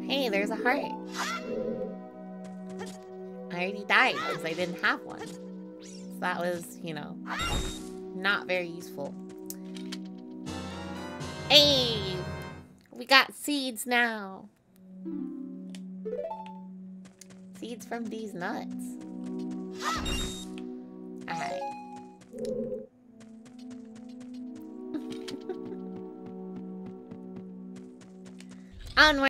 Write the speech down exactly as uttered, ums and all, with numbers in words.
Hey, there's a heart. I already died because I didn't have one. So that was, you know, not very useful. Hey! We got seeds now. Seeds from these nuts. Alright. Onward.